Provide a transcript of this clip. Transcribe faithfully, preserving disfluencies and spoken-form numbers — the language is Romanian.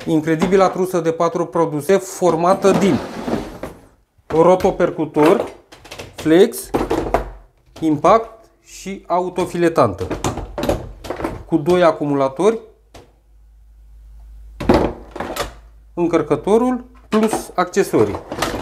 incredibila trusă de patru produse formată din rotopercutor, flex, impact și autofiletantă, cu doi acumulatori, încărcătorul plus accesorii.